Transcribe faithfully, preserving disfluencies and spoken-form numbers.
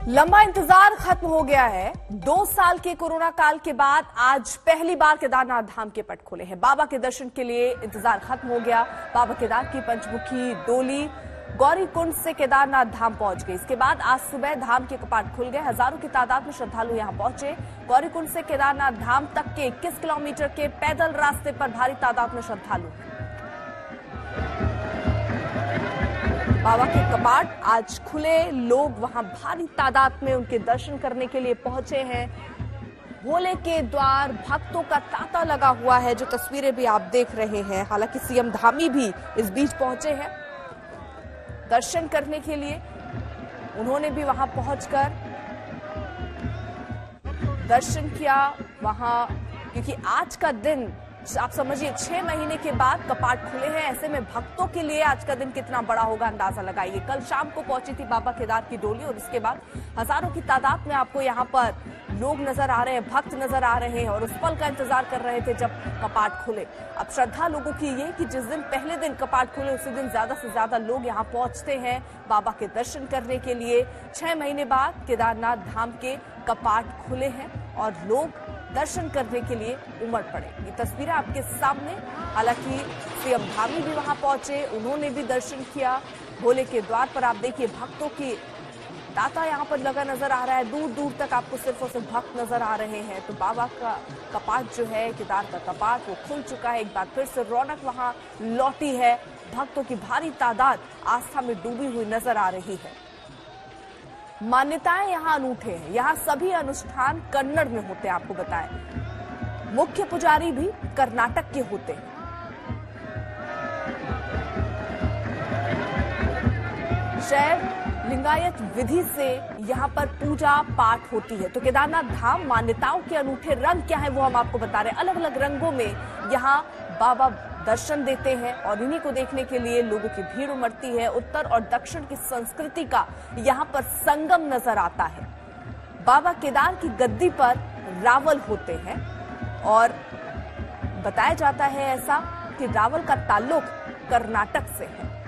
लंबा इंतजार खत्म हो गया है। दो साल के कोरोना काल के बाद आज पहली बार केदारनाथ धाम के पट खुले हैं। बाबा के दर्शन के लिए इंतजार खत्म हो गया। बाबा केदार की पंचमुखी डोली गौरीकुंड से केदारनाथ धाम पहुंच गई। इसके बाद आज सुबह धाम के कपाट खुल गए। हजारों की तादाद में श्रद्धालु यहां पहुंचे। गौरीकुंड से केदारनाथ धाम तक के इक्कीस किलोमीटर के पैदल रास्ते पर भारी तादाद में श्रद्धालु। बाबा के कपाट आज खुले, लोग वहां भारी तादाद में उनके दर्शन करने के लिए पहुंचे हैं। भोले के द्वार भक्तों का तांता लगा हुआ है, जो तस्वीरें भी आप देख रहे हैं। हालांकि सीएम धामी भी इस बीच पहुंचे हैं दर्शन करने के लिए। उन्होंने भी वहां पहुंचकर दर्शन किया वहां, क्योंकि आज का दिन आप समझिए छह महीने के बाद कपाट खुले हैं। ऐसे में भक्तों के लिए आज का दिन कितना बड़ा होगा अंदाजा लगाइए। कल शाम को पहुंची थी बाबा केदार की डोली और इसके बाद हजारों की तादाद में आपको यहाँ पर लोग नजर आ रहे हैं, भक्त नजर आ रहे हैं और उस पल का इंतजार कर रहे थे जब कपाट खुले। अब श्रद्धा लोगों की ये कि जिस दिन पहले दिन कपाट खुले उसी दिन ज्यादा से ज्यादा लोग यहाँ पहुंचते हैं बाबा के दर्शन करने के लिए। छह महीने बाद केदारनाथ धाम के कपाट खुले हैं और लोग दर्शन करने के लिए उमड़ पड़े। ये तस्वीरें आपके सामने। हालांकि सीएम धामी भी वहां पहुंचे, उन्होंने भी दर्शन किया। भोले के द्वार पर आप देखिए भक्तों की तांता यहाँ पर लगा नजर आ रहा है। दूर दूर तक आपको सिर्फ और सिर्फ भक्त नजर आ रहे हैं। तो बाबा का कपाट जो है, केदार का कपाट, वो खुल चुका है। एक बार फिर से रौनक वहां लौटी है। भक्तों की भारी तादाद आस्था में डूबी हुई नजर आ रही है। मान्यताएं यहाँ अनूठे हैं। यहाँ सभी अनुष्ठान कन्नड़ में होते हैं, आपको बताएं। मुख्य पुजारी भी कर्नाटक के होते हैं। शैव लिंगायत विधि से यहाँ पर पूजा पाठ होती है। तो केदारनाथ धाम मान्यताओं के अनूठे रंग क्या है वो हम आपको बता रहे हैं। अलग अलग रंगों में यहाँ बाबा दर्शन देते हैं और इन्हीं को देखने के लिए लोगों की भीड़ उमड़ती है। उत्तर और दक्षिण की संस्कृति का यहाँ पर संगम नजर आता है। बाबा केदार की गद्दी पर रावल होते हैं और बताया जाता है ऐसा कि रावल का ताल्लुक कर्नाटक से है।